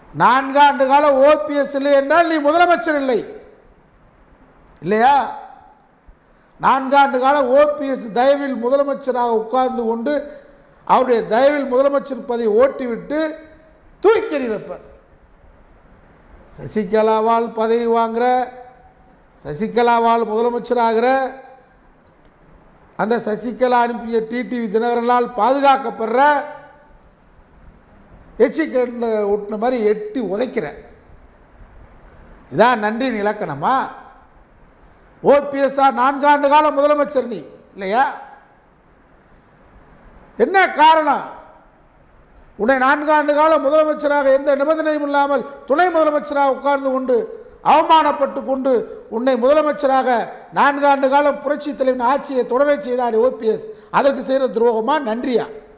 4 ஆண்டு கால ஓபிஎஸ் இல்லை என்றால் நீ முதலமைச்சர் இல்லை இல்லையா? 4 ஆண்டு கால ஓபிஎஸ் தயவில் முதலமைச்சராக உட்கார்ந்து கொண்டு அவருடைய தயவில் முதலமைச்சர் பதவி ஓட்டிவிட்டு தூக்கிறப்ப சசிகலாவால் பதவி வாங்குற, சசிகலாவால் முதலமைச்சராகிற, அந்த சசிகலா அனுப்பிய டிடிவி தினகரனால் பாதுகாக்கப்படுற எச்சிக்கல்ல ஒட்டின மாதிரி எட்டி உதைக்கிற, இதான் நன்றியின் இலக்கணமா? ஓபிஎஸ்ஆ 4 ஆண்டு காலம் முதலமைச்சர் நீ இல்லையா? என்ன காரணம்? உன்னை 4 ஆண்டு காலம் முதலமைச்சராக எந்த நிபந்தனையும் இல்லாமல் துணை முதலமைச்சராக உட்கார்ந்து கொண்டு அவமானப்பட்டு கொண்டு உன்னை முதலமைச்சராக 4 ஆண்டு காலம் புரட்சி தலைவன் ஆட்சியை தொடர செய்தார் ஓபிஎஸ். அதற்கு செய்கிற துரோகமா நன்றியா?